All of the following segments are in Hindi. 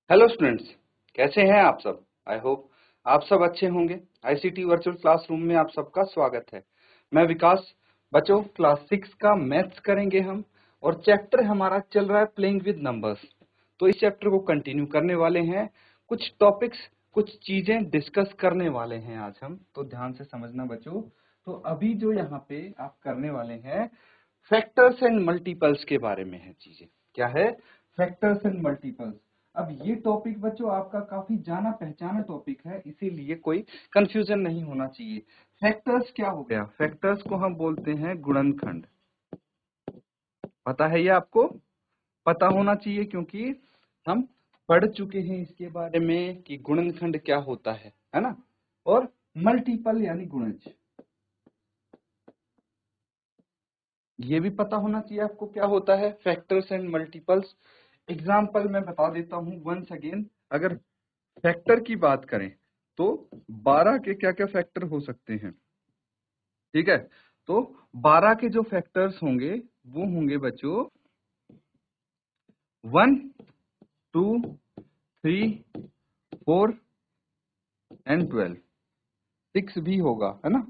हेलो स्टूडेंट्स, कैसे हैं आप सब। आई होप आप सब अच्छे होंगे। आईसीटी वर्चुअल क्लासरूम में आप सबका स्वागत है। मैं विकास। बच्चों, क्लास 6 का मैथ्स करेंगे हम, और चैप्टर हमारा चल रहा है प्लेइंग विद नंबर्स। तो इस चैप्टर को कंटिन्यू करने वाले हैं। कुछ टॉपिक्स, कुछ चीजें डिस्कस करने वाले हैं आज हम, तो ध्यान से समझना बच्चों। तो अभी जो यहाँ पे आप करने वाले हैं, फैक्टर्स एंड मल्टीपल्स के बारे में है चीजें। क्या है? Factors and multiples. अब ये टॉपिक बच्चों आपका काफी जाना पहचाना टॉपिक है, इसीलिए कोई कंफ्यूजन नहीं होना चाहिए। फैक्टर्स क्या हो गया? फैक्टर्स को हम बोलते हैं गुणनखंड। पता है ये आपको? पता होना चाहिए, क्योंकि हम पढ़ चुके हैं इसके बारे में कि गुणनखंड क्या होता है ना। और मल्टीपल यानी गुणज, ये भी पता होना चाहिए आपको क्या होता है फैक्टर्स एंड मल्टीपल्स। एग्जाम्पल मैं बता देता हूं वंस अगेन। अगर फैक्टर की बात करें तो 12 के क्या क्या फैक्टर हो सकते हैं, ठीक है। तो 12 के जो फैक्टर्स होंगे वो होंगे बच्चों 1, 2, 3, 4 एंड 12। 6 भी होगा, है ना।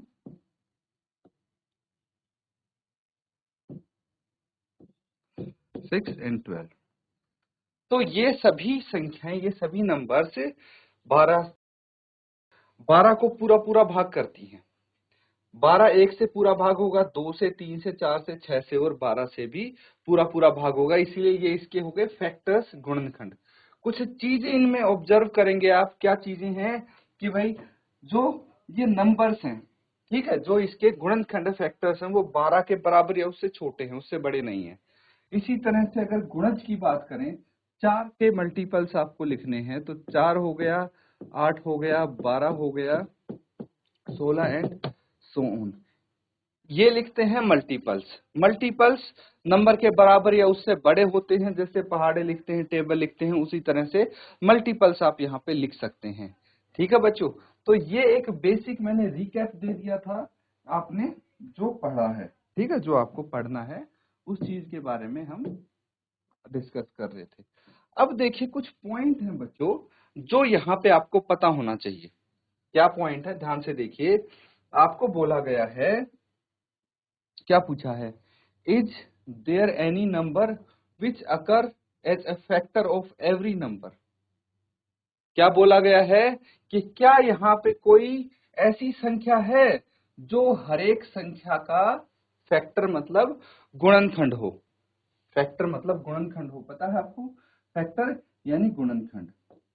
6 एंड 12। तो ये सभी संख्याएं, ये सभी नंबर से 12 12 को पूरा पूरा भाग करती हैं। 12 1 से पूरा भाग होगा, 2 से, 3 से, 4 से, 6 से, और 12 से भी पूरा पूरा भाग होगा। इसीलिए ये इसके हो गए फैक्टर्स, गुणनखंड। कुछ चीजें इनमें ऑब्जर्व करेंगे आप। क्या चीजें हैं कि भाई जो ये नंबर्स हैं, ठीक है, जो इसके गुणनखंड फैक्टर्स हैं वो 12 के बराबर या उससे छोटे हैं, उससे बड़े नहीं है। इसी तरह से अगर गुणज की बात करें, 4 के मल्टीपल्स आपको लिखने हैं, तो 4 हो गया, 8 हो गया, 12 हो गया, 16 एंड सो ऑन। ये लिखते हैं मल्टीपल्स। मल्टीपल्स नंबर के बराबर या उससे बड़े होते हैं, जैसे पहाड़े लिखते हैं, टेबल लिखते हैं, उसी तरह से मल्टीपल्स आप यहाँ पे लिख सकते हैं। ठीक है बच्चों, तो ये एक बेसिक मैंने रिकैप दे दिया था आपने जो पढ़ा है, ठीक है, जो आपको पढ़ना है उस चीज के बारे में हम डिस्कस कर रहे थे। अब देखिए कुछ पॉइंट हैं बच्चों जो यहाँ पे आपको पता होना चाहिए। क्या पॉइंट है? ध्यान से देखिए। आपको बोला गया है, क्या पूछा है, is there any number which occur as a factor of every number. क्या बोला गया है कि क्या यहाँ पे कोई ऐसी संख्या है जो हर एक संख्या का फैक्टर मतलब गुणनखंड हो। फैक्टर मतलब गुणनखंड हो, पता है आपको? फैक्टर यानी गुणनखंड।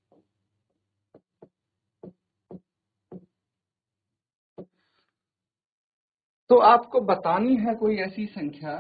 तो आपको बतानी है कोई ऐसी संख्या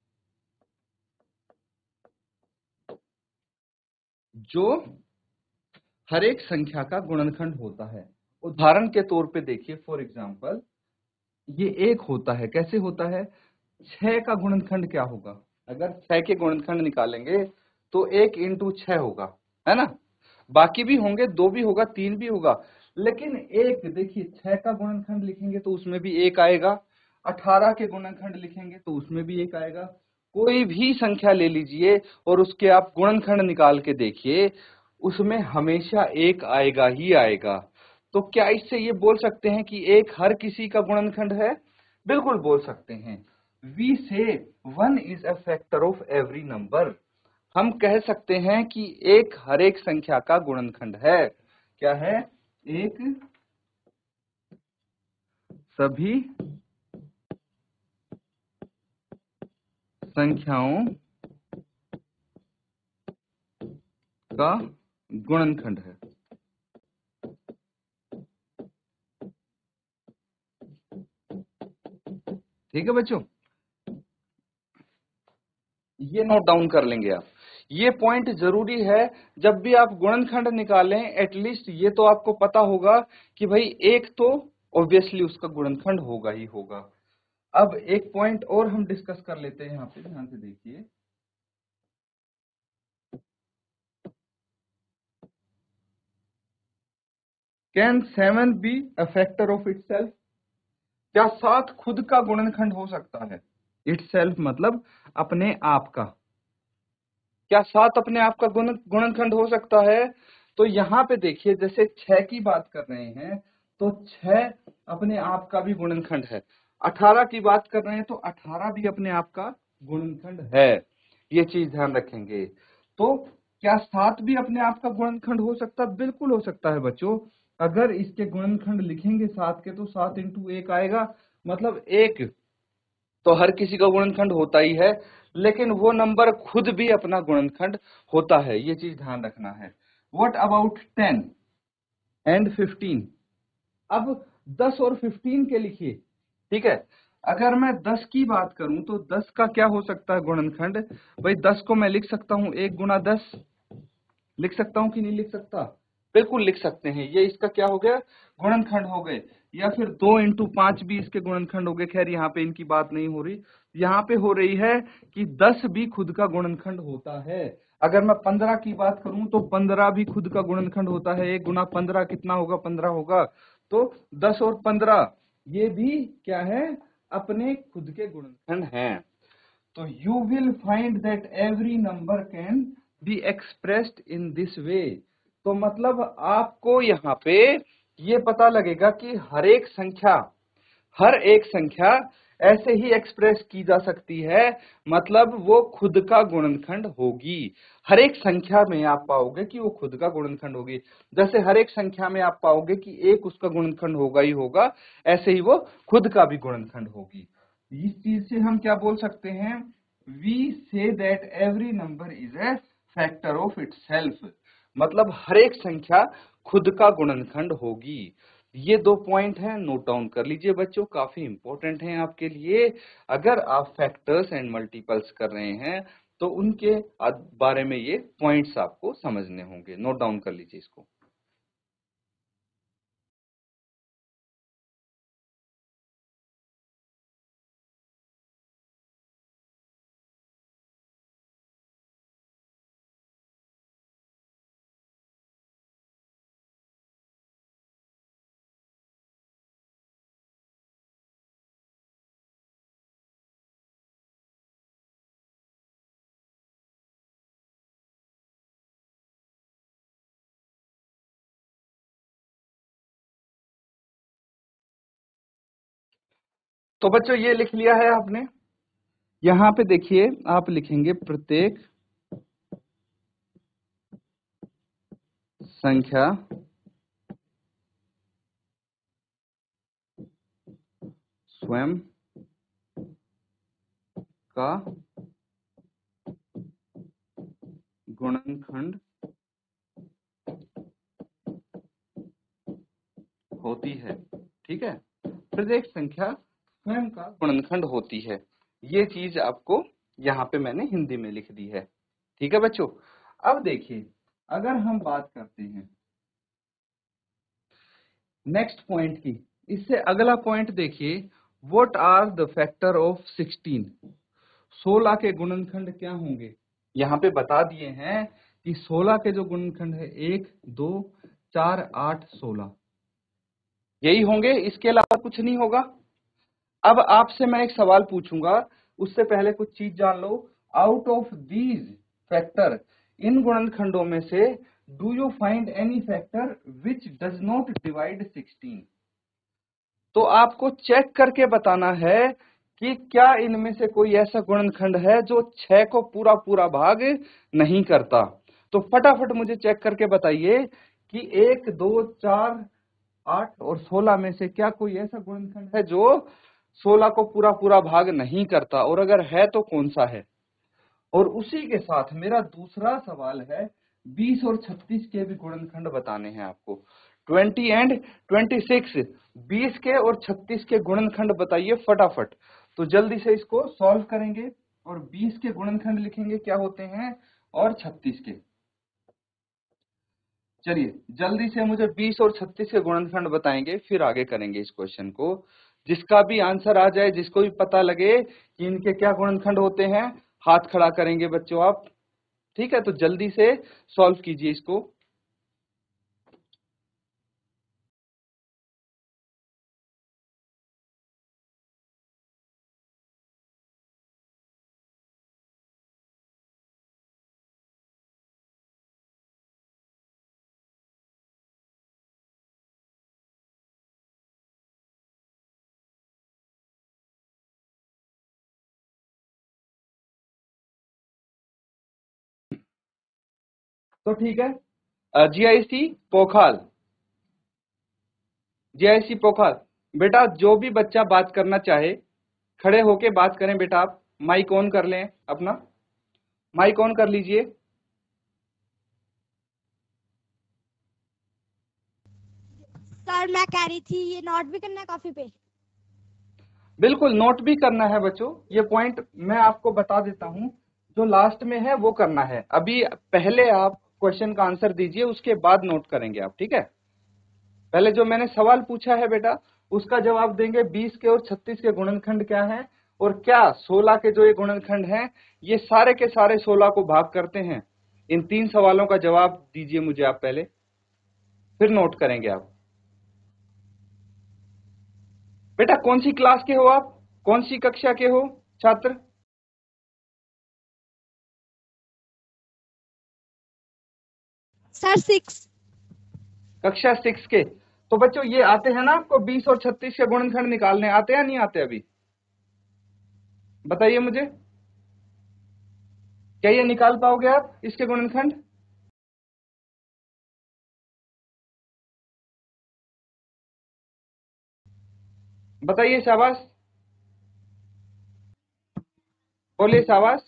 जो हर एक संख्या का गुणनखंड होता है। उदाहरण के तौर पे देखिए, फॉर एग्जांपल ये एक होता है। कैसे होता है? 6 का गुणनखंड क्या होगा? अगर 6 के गुणनखंड निकालेंगे तो 1 इंटू 6 होगा, है ना। बाकी भी होंगे, 2 भी होगा, 3 भी होगा, लेकिन एक देखिए 6 का गुणनखंड लिखेंगे तो उसमें भी एक आएगा। 18 के गुणनखंड लिखेंगे तो उसमें भी एक आएगा। कोई भी संख्या ले लीजिए और उसके आप गुणनखंड निकाल के देखिए, उसमें हमेशा एक आएगा ही आएगा। तो क्या इससे ये बोल सकते हैं कि एक हर किसी का गुणनखंड है? बिल्कुल बोल सकते हैं। We say 1 is a factor of every number. हम कह सकते हैं कि एक हर एक संख्या का गुणनखंड है। क्या है? एक सभी संख्याओं का गुणनखंड है। ठीक है बच्चों, ये नोट डाउन कर लेंगे आप। ये पॉइंट जरूरी है। जब भी आप गुणनखंड निकालें, एटलीस्ट ये तो आपको पता होगा कि भाई एक तो ऑब्वियसली उसका गुणनखंड होगा ही होगा। अब एक पॉइंट और हम डिस्कस कर लेते हैं यहाँ पे, ध्यान से देखिए। Can 7 be a factor of itself? क्या 7 खुद का गुणनखंड हो सकता है? इटसेल्फ मतलब अपने आप का। क्या 7 अपने आप का गुणनखंड हो सकता है? तो यहाँ पे देखिए, जैसे 6 की बात कर रहे हैं तो 6 अपने आप का भी गुणनखंड है। 18 की बात कर रहे हैं तो 18 भी अपने आप का गुणनखंड है। ये चीज ध्यान रखेंगे। तो क्या 7 भी अपने आप का गुणनखंड हो सकता है? बिल्कुल हो सकता है बच्चों। अगर इसके गुणनखंड लिखेंगे 7 के तो 7 इंटू 1 आएगा, मतलब 1 तो हर किसी का गुणनखंड होता ही है, लेकिन वो नंबर खुद भी अपना गुणनखंड होता है। ये चीज ध्यान रखना है। What about 10 and 15? अब 10 और 15 के लिखिए, ठीक है। अगर मैं 10 की बात करूं तो 10 का क्या हो सकता है गुणनखंड? भाई 10 को मैं लिख सकता हूं 1 गुना 10, लिख सकता हूं कि नहीं लिख सकता? बिल्कुल लिख सकते हैं। ये इसका क्या हो गया? गुणनखंड हो गए। या फिर 2 इंटू 5 भी इसके गुणनखंड हो गए। खैर यहाँ पे इनकी बात नहीं हो रही, यहाँ पे हो रही है कि 10 भी खुद का गुणनखंड होता है। अगर मैं 15 की बात करूं तो 15 भी खुद का गुणनखंड होता है। 1 गुना 15 कितना होगा? 15 होगा। तो 10 और 15 ये भी क्या है? अपने खुद के गुणनखंड हैं। तो you will find that every number can be expressed in this way। तो मतलब आपको यहाँ पे ये पता लगेगा कि हर एक संख्या ऐसे ही एक्सप्रेस की जा सकती है, मतलब वो खुद का गुणनखंड होगी। हर एक संख्या में आप पाओगे कि वो खुद का गुणनखंड होगी। जैसे हर एक संख्या में आप पाओगे कि 1 उसका गुणनखंड होगा ही होगा, ऐसे ही वो खुद का भी गुणनखंड होगी। इस चीज से हम क्या बोल सकते हैं? We say that every number is a factor of itself. मतलब हर एक संख्या खुद का गुणनखंड होगी। ये 2 पॉइंट हैं, नोट डाउन कर लीजिए बच्चों, काफी इंपॉर्टेंट हैं आपके लिए। अगर आप फैक्टर्स एंड मल्टीपल्स कर रहे हैं तो उनके बारे में ये पॉइंट्स आपको समझने होंगे। नोट डाउन कर लीजिए इसको। तो बच्चों ये लिख लिया है आपने। यहाँ पे देखिए, आप लिखेंगे प्रत्येक संख्या स्वयं का गुणनखंड होती है, ठीक है। प्रत्येक संख्या स्वयं का गुणनखंड होती है। ये चीज आपको यहाँ पे मैंने हिंदी में लिख दी है, ठीक है बच्चों। अब देखिए, अगर हम बात करते हैं नेक्स्ट पॉइंट की, इससे अगला पॉइंट देखिए, what are the factor of 16? 16 के गुणनखंड क्या होंगे? यहाँ पे बता दिए हैं कि 16 के जो गुणनखंड है 1 2 4 8 16 यही होंगे, इसके अलावा कुछ नहीं होगा। अब आपसे मैं एक सवाल पूछूंगा, उससे पहले कुछ चीज जान लो। आउट ऑफ दीज फैक्टर, इन गुणनखंडों में से do you find any factor which does not divide 16? तो आपको चेक करके बताना है कि क्या इनमें से कोई ऐसा गुणनखंड है जो 6 को पूरा पूरा भाग नहीं करता। तो फटाफट मुझे चेक करके बताइए कि 1 2 4 8 और 16 में से क्या कोई ऐसा गुणनखंड है जो 16 को पूरा पूरा भाग नहीं करता, और अगर है तो कौन सा है? और उसी के साथ मेरा दूसरा सवाल है, 20 और 36 के भी गुणनखंड बताने हैं आपको। 20 एंड 26, 20 के और 36 के गुणनखंड बताइए फटाफट। तो जल्दी से इसको सॉल्व करेंगे और 20 के गुणनखंड लिखेंगे क्या होते हैं, और 36 के। चलिए जल्दी से मुझे 20 और 36 के गुणनखंड बताएंगे, फिर आगे करेंगे इस क्वेश्चन को। जिसका भी आंसर आ जाए, जिसको भी पता लगे कि इनके क्या गुणनखंड होते हैं, हाथ खड़ा करेंगे बच्चों आप। ठीक है, तो जल्दी से सॉल्व कीजिए इसको। तो ठीक है, जीआईसी पोखाल, जीआईसी पोखाल। बेटा जो भी बच्चा बात करना चाहे खड़े होके बात करें बेटा, आप माइक ऑन कर लें, अपना माइक ऑन कर लीजिए। सर मैं कह रही थी ये नोट भी करना है कॉपी पे? बिल्कुल नोट भी करना है बच्चों, ये पॉइंट मैं आपको बता देता हूं, जो लास्ट में है वो करना है। अभी पहले आप क्वेश्चन का आंसर दीजिए, उसके बाद नोट करेंगे आप, ठीक है। पहले जो मैंने सवाल पूछा है बेटा उसका जवाब देंगे। 20 के और 36 के गुणनखंड क्या है, और क्या 16 के जो ये गुणनखंड हैं ये सारे के सारे 16 को भाग करते हैं। इन 3 सवालों का जवाब दीजिए मुझे आप पहले, फिर नोट करेंगे आप। बेटा कौन सी क्लास के हो आप, कौन सी कक्षा के हो छात्र? सर 6। कक्षा 6 के। तो बच्चों ये आते हैं ना आपको 20 और 36 के गुणनखंड निकालने, आते हैं नहीं आते? अभी बताइए मुझे, क्या ये निकाल पाओगे आप इसके गुणनखंड? बताइए, शाबाश, बोलिए शाबाश।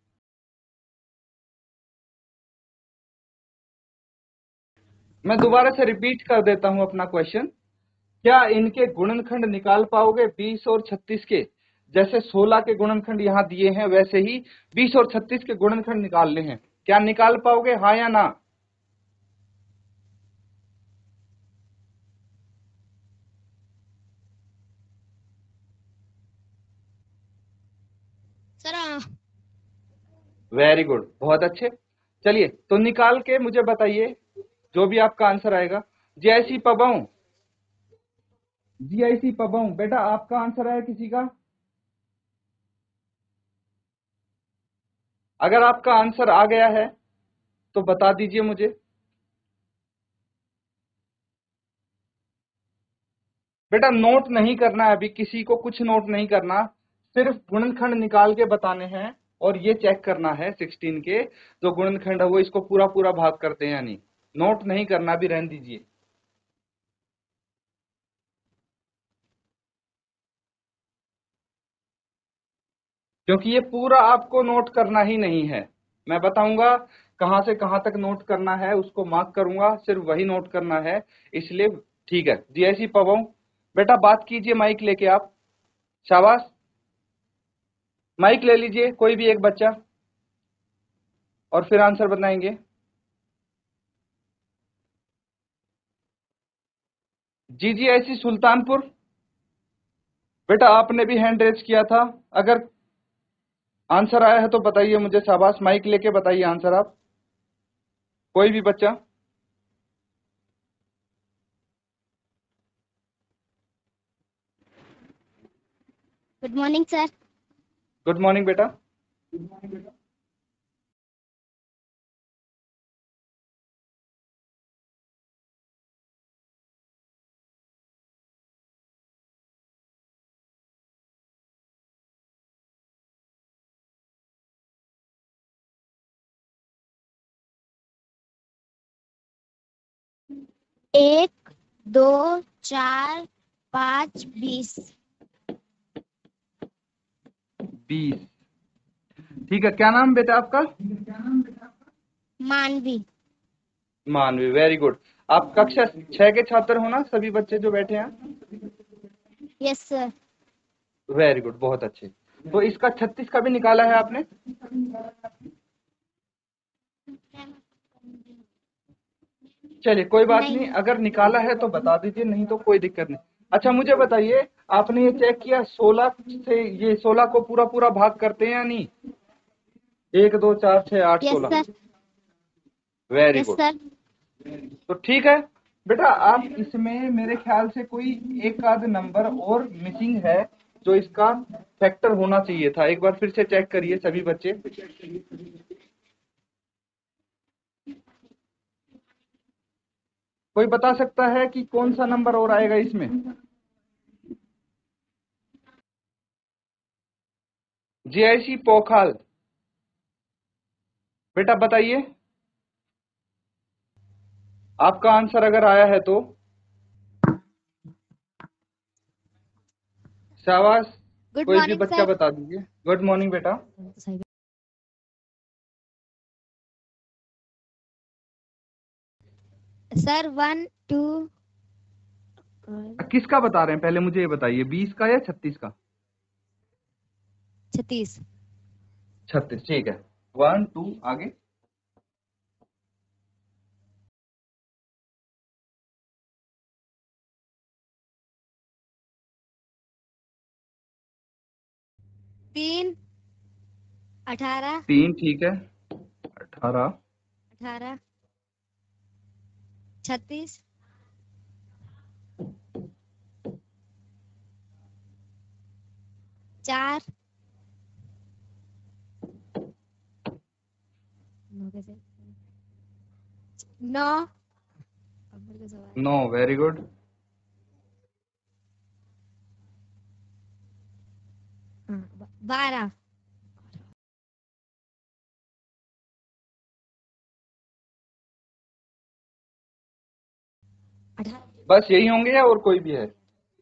मैं दोबारा से रिपीट कर देता हूं अपना क्वेश्चन। क्या इनके गुणनखंड निकाल पाओगे 20 और 36 के? जैसे 16 के गुणनखंड यहां दिए हैं वैसे ही 20 और 36 के गुणनखंड निकालने हैं। क्या निकाल पाओगे, हाँ या ना? सर हाँ। वेरी गुड, बहुत अच्छे। चलिए तो निकाल के मुझे बताइए जो भी आपका आंसर आएगा। जीआईसी पबाऊ, जीआईसी पबाऊ, बेटा आपका आंसर आया किसी का? अगर आपका आंसर आ गया है तो बता दीजिए मुझे। बेटा नोट नहीं करना है अभी, किसी को कुछ नोट नहीं करना, सिर्फ गुणनखंड निकाल के बताने हैं। और ये चेक करना है 16 के जो गुणनखंड है वो इसको पूरा पूरा भाग करते हैं या नहीं। नोट नहीं करना, भी रहने दीजिए। क्योंकि ये पूरा आपको नोट करना ही नहीं है, मैं बताऊंगा कहां से कहां तक नोट करना है, उसको मार्क करूंगा, सिर्फ वही नोट करना है। इसलिए ठीक है, जीआईसी पवाऊं, बेटा बात कीजिए माइक लेके आप, शाबाश। माइक ले लीजिए कोई भी एक बच्चा, और फिर आंसर बताएंगे। जीजीआईसी सुल्तानपुर, बेटा आपने भी हैंड रेज किया था, अगर आंसर आया है तो बताइए मुझे, शाबाश, माइक लेके बताइए आंसर आप, कोई भी बच्चा। Good morning sir. Good morning बेटा। एक, दो, चार, 5, 20। 20, ठीक है। क्या नाम बेटा आपका? मानवी। मानवी, वेरी गुड। आप कक्षा 6 के छात्र हो ना, सभी बच्चे जो बैठे हैं? Yes sir. वेरी गुड, बहुत अच्छे। तो इसका 36 का भी निकाला है आपने? चलिए कोई बात नहीं, अगर निकाला है तो बता दीजिए, नहीं तो कोई दिक्कत नहीं। अच्छा मुझे बताइए, आपने ये चेक किया 16 से ये 16 को पूरा पूरा भाग करते हैं या नहीं? 1 2 4 6 8 yes 16। Sir. Very yes good. Sir. तो ठीक है बेटा, आप इसमें मेरे ख्याल से कोई एक आध नंबर और मिसिंग है जो इसका फैक्टर होना चाहिए था। एक बार फिर से चेक करिए सभी बच्चे। कोई बता सकता है कि कौन सा नंबर और आएगा इसमें? जीआईसी पोखाल, बेटा बताइए। आपका आंसर अगर आया है तो शाबाश, गुड कोई भी मॉर्निंग बच्चा सर। बता दीजिए। गुड मॉर्निंग बेटा। सर 1 2 किसका बता रहे हैं पहले मुझे ये बताइए, 20 का या 36 का? 36। 36, ठीक है। 1 2 आगे। तीन 18 3 ठीक है। 18 18 36 4 9 9, वेरी गुड। 12 18 बस यही होंगे या और कोई भी है?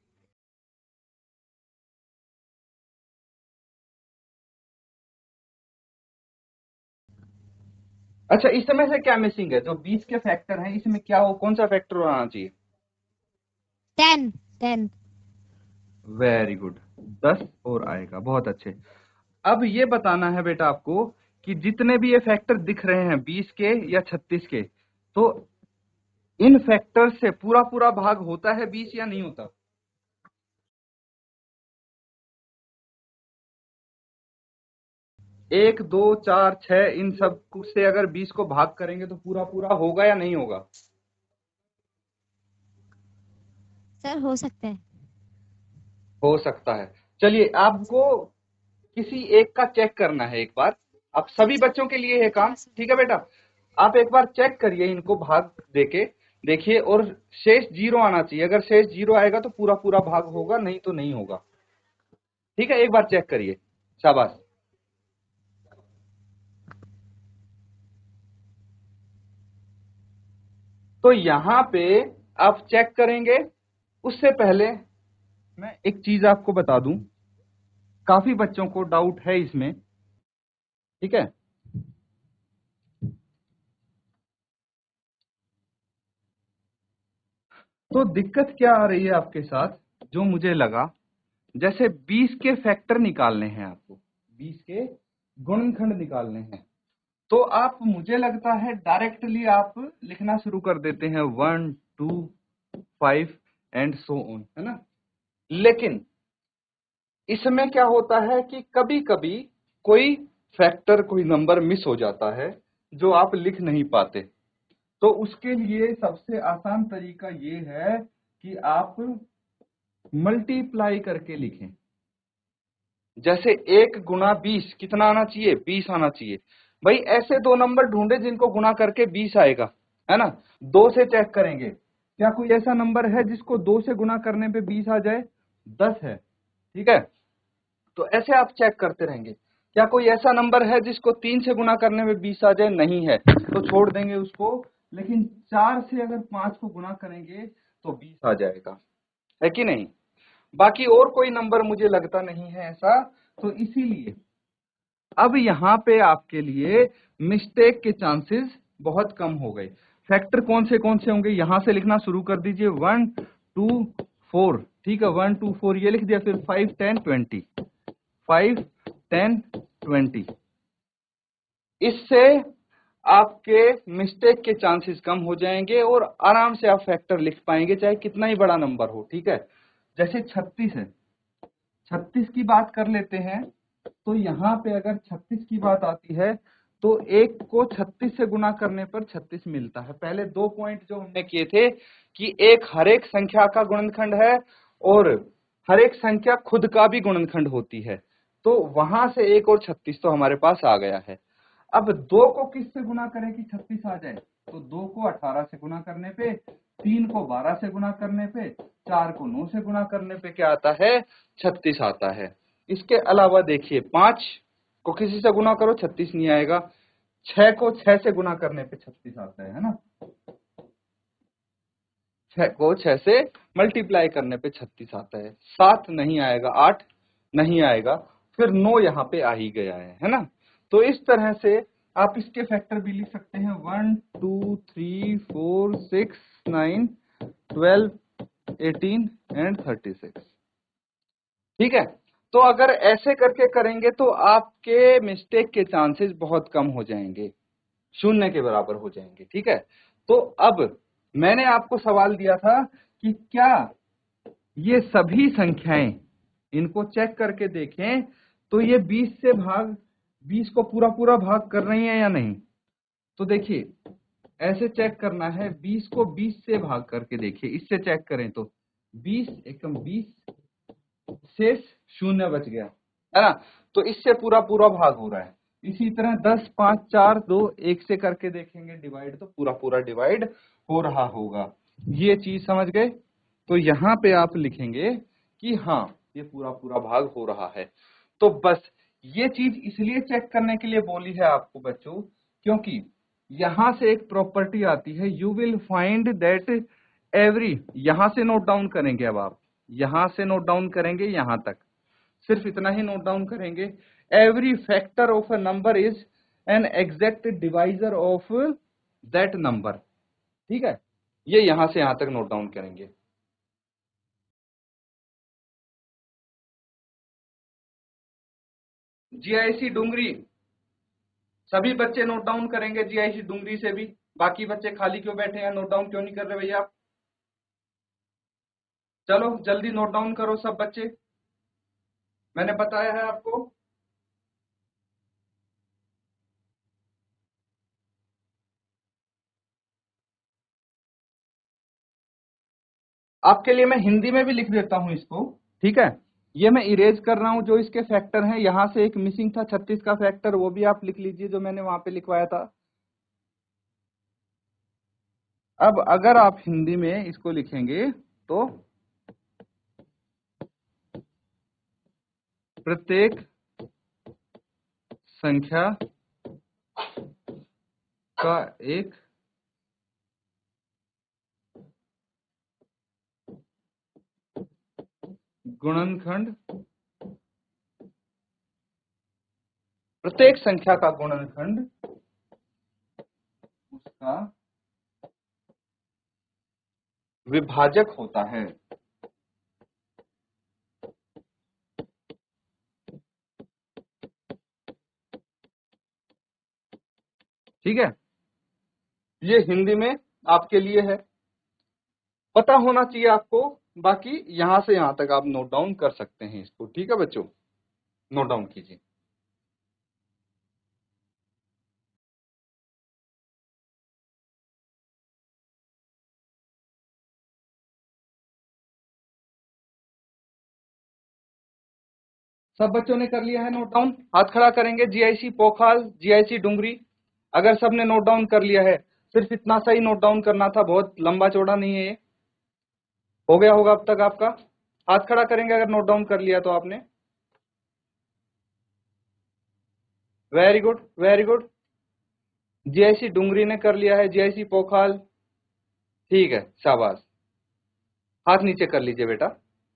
अच्छा, इसमें से क्या मिसिंग है? जो 20 के फैक्टर हैं इसमें क्या हो, कौन सा फैक्टर आना चाहिए? 10 10 वेरी गुड, 10 और आएगा, बहुत अच्छे। अब ये बताना है बेटा आपको कि जितने भी ये फैक्टर दिख रहे हैं 20 के या 36 के, तो इन फैक्टर से पूरा पूरा भाग होता है 20 या नहीं होता? 1 2 4 6 इन सब से अगर 20 को भाग करेंगे तो पूरा पूरा होगा या नहीं होगा? सर हो सकता है। हो सकता है। चलिए, आपको किसी एक का चेक करना है एक बार। आप सभी बच्चों के लिए है काम, ठीक है बेटा? आप एक बार चेक करिए इनको भाग देके, देखिए, और शेष 0 आना चाहिए। अगर शेष 0 आएगा तो पूरा पूरा भाग होगा, नहीं तो नहीं होगा। ठीक है, एक बार चेक करिए। शाबाश। तो यहाँ पे आप चेक करेंगे। उससे पहले मैं एक चीज आपको बता दूं, काफी बच्चों को डाउट है इसमें, ठीक है? तो दिक्कत क्या आ रही है आपके साथ, जो मुझे लगा, जैसे 20 के फैक्टर निकालने हैं आपको, 20 के गुणनखंड निकालने हैं, तो आप, मुझे लगता है, डायरेक्टली आप लिखना शुरू कर देते हैं 1 2 5 एंड सो ऑन, है ना? लेकिन इसमें क्या होता है कि कभी कभी कोई फैक्टर, कोई नंबर मिस हो जाता है जो आप लिख नहीं पाते। तो उसके लिए सबसे आसान तरीका ये है कि आप मल्टीप्लाई करके लिखें। जैसे 1 गुना 20 कितना आना चाहिए? 20 आना चाहिए। भाई, ऐसे दो नंबर ढूंढे जिनको गुना करके 20 आएगा, है ना? 2 से चेक करेंगे, क्या कोई ऐसा नंबर है जिसको 2 से गुना करने पे 20 आ जाए? 10 है, ठीक है? तो ऐसे आप चेक करते रहेंगे। क्या कोई ऐसा नंबर है जिसको 3 से गुना करने में 20 आ जाए? नहीं है, तो छोड़ देंगे उसको। लेकिन 4 से अगर 5 को गुना करेंगे तो 20 आ जाएगा, है कि नहीं? बाकी और कोई नंबर मुझे लगता नहीं है ऐसा। तो इसीलिए अब यहाँ पे आपके लिए मिस्टेक के चांसेस बहुत कम हो गए। फैक्टर कौन से होंगे, यहां से लिखना शुरू कर दीजिए। 1 2 4, ठीक है? 1 2 4 ये लिख दिया। फिर 5 10 20, 5 10 20। इससे आपके मिस्टेक के चांसेस कम हो जाएंगे और आराम से आप फैक्टर लिख पाएंगे, चाहे कितना ही बड़ा नंबर हो, ठीक है? जैसे 36 है, 36 की बात कर लेते हैं। तो यहाँ पे अगर 36 की बात आती है तो 1 को 36 से गुना करने पर 36 मिलता है। पहले 2 पॉइंट जो हमने किए थे कि एक हर एक संख्या का गुणनखंड है और हर एक संख्या खुद का भी गुणनखंड होती है, तो वहां से 1 और 36 तो हमारे पास आ गया है। अब 2 को किससे गुना करें कि 36 आ जाए? तो 2 को 18 से गुना करने पे, 3 को 12 से गुना करने पे, 4 को 9 से गुना करने पे क्या आता है? 36 आता है। इसके अलावा देखिए, 5 को किसी से गुना करो 36 नहीं आएगा। 6 को 6 से गुना करने पे 36 आता है ना? 6 को 6 से मल्टीप्लाई करने पे 36 आता है। 7 नहीं आएगा, 8 नहीं आएगा, फिर 9 यहाँ पे आ ही गया है ना। तो इस तरह से आप इसके फैक्टर भी लिख सकते हैं 1 2 3 4 6 9 12 18 एंड 36। ठीक है, तो अगर ऐसे करके करेंगे तो आपके मिस्टेक के चांसेस बहुत कम हो जाएंगे, शून्य के बराबर हो जाएंगे। ठीक है, तो अब मैंने आपको सवाल दिया था कि क्या ये सभी संख्याएं, इनको चेक करके देखें तो ये 20 को पूरा पूरा भाग कर रही है या नहीं। तो देखिए ऐसे चेक करना है, 20 को 20 से भाग करके देखिए, इससे चेक करें तो 20 एकम 20 शेष 0 बच गया है ना, तो इससे पूरा पूरा भाग हो रहा है। इसी तरह 10 5 4 2 1 से करके देखेंगे डिवाइड, तो पूरा पूरा डिवाइड हो रहा होगा। ये चीज समझ गए। तो यहाँ पे आप लिखेंगे कि हाँ ये पूरा पूरा भाग हो रहा है। तो बस ये चीज इसलिए चेक करने के लिए बोली है आपको बच्चों, क्योंकि यहां से एक प्रॉपर्टी आती है, you will find that every, यहां से नोट डाउन करेंगे, अब आप यहां से नोट डाउन करेंगे, यहां तक सिर्फ इतना ही नोट डाउन करेंगे, every factor of a number is an exact divisor of that number. ठीक है, ये यहां से यहां तक नोट डाउन करेंगे। जीआईसी डुंगरी, सभी बच्चे नोट डाउन करेंगे जीआईसी डुंगरी से भी। बाकी बच्चे खाली क्यों बैठे हैं, नोट डाउन क्यों नहीं कर रहे भैया आप? चलो जल्दी नोट डाउन करो सब बच्चे, मैंने बताया है आपको। आपके लिए मैं हिंदी में भी लिख देता हूं इसको। ठीक है, ये मैं इरेज कर रहा हूं, जो इसके फैक्टर हैं, यहां से एक मिसिंग था 36 का फैक्टर, वो भी आप लिख लीजिए जो मैंने वहां पे लिखवाया था। अब अगर आप हिंदी में इसको लिखेंगे तो प्रत्येक संख्या का एक गुणनखंड, प्रत्येक संख्या का गुणनखंड उसका विभाजक होता है। ठीक है, ये हिंदी में आपके लिए है, पता होना चाहिए आपको। बाकी यहां से यहां तक आप नोट डाउन कर सकते हैं इसको। ठीक है बच्चों, नोट डाउन कीजिए। सब बच्चों ने कर लिया है नोट डाउन? हाथ खड़ा करेंगे, जीआईसी पोखाल, जीआईसी डुंगरी। अगर सबने नोट डाउन कर लिया है, सिर्फ इतना सा ही नोट डाउन करना था, बहुत लंबा चौड़ा नहीं है ये। हो गया होगा अब तक आपका? हाथ खड़ा करेंगे अगर नोट डाउन कर लिया तो आपने। Very good very good. GIC Dungri ने कर लिया है, जीआईसी पोखाल, ठीक है शाबाश। हाथ नीचे कर लीजिए बेटा,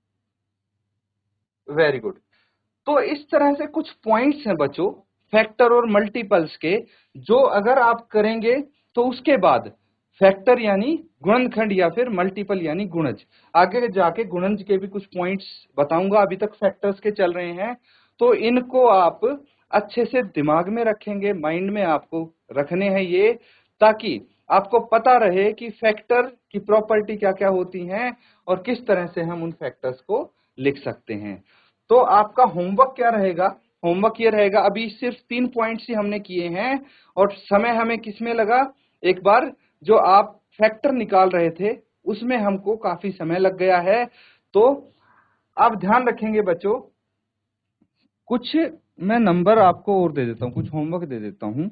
वेरी गुड। तो इस तरह से कुछ पॉइंट्स हैं बच्चों फैक्टर और मल्टीपल्स के, जो अगर आप करेंगे तो उसके बाद फैक्टर यानी गुणनखंड या फिर मल्टीपल यानी गुणज, आगे जाके गुणज के भी कुछ पॉइंट्स बताऊंगा, अभी तक फैक्टर्स के चल रहे हैं। तो इनको आप अच्छे से दिमाग में रखेंगे, माइंड में आपको रखने हैं ये, ताकि आपको पता रहे कि फैक्टर की प्रॉपर्टी क्या क्या होती हैं और किस तरह से हम उन फैक्टर्स को लिख सकते हैं। तो आपका होमवर्क क्या रहेगा? होमवर्क ये रहेगा, अभी सिर्फ 3 पॉइंट्स ही हमने किए हैं और समय हमें किसमें लगा, एक बार जो आप फैक्टर निकाल रहे थे उसमें हमको काफी समय लग गया है। तो आप ध्यान रखेंगे बच्चों, कुछ मैं नंबर आपको और दे देता हूं, कुछ होमवर्क दे देता हूं।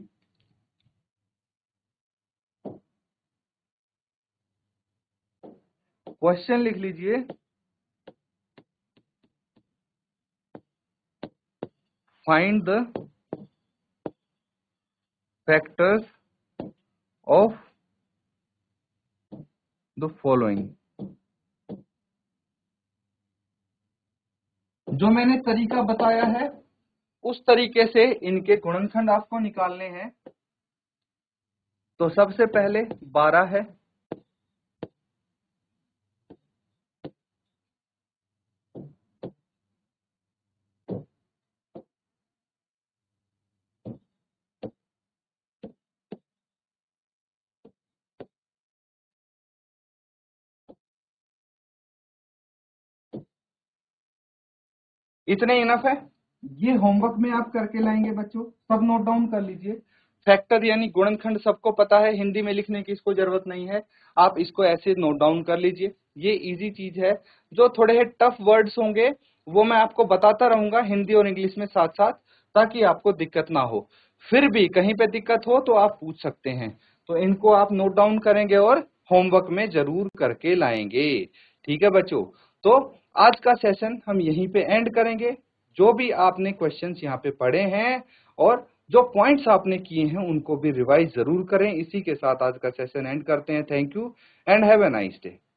क्वेश्चन लिख लीजिए, find the factors of the following. जो मैंने तरीका बताया है उस तरीके से इनके गुणनखंड आपको निकालने हैं। तो सबसे पहले 12 है, इतने इनफ है। ये होमवर्क में आप करके लाएंगे बच्चों, सब नोट डाउन कर लीजिए। फैक्टर यानी गुणनखंड सबको पता है, हिंदी में लिखने की इसको जरूरत नहीं है, आप इसको ऐसे नोट डाउन कर लीजिए। ये इजी चीज है। जो थोड़े टफ वर्ड्स होंगे वो मैं आपको बताता रहूंगा हिंदी और इंग्लिश में साथ साथ, ताकि आपको दिक्कत ना हो। फिर भी कहीं पे दिक्कत हो तो आप पूछ सकते हैं। तो इनको आप नोट डाउन करेंगे और होमवर्क में जरूर करके लाएंगे। ठीक है बच्चों, तो आज का सेशन हम यहीं पे एंड करेंगे। जो भी आपने क्वेश्चंस यहाँ पे पढ़े हैं और जो पॉइंट्स आपने किए हैं उनको भी रिवाइज जरूर करें। इसी के साथ आज का सेशन एंड करते हैं। Thank you and have a nice day.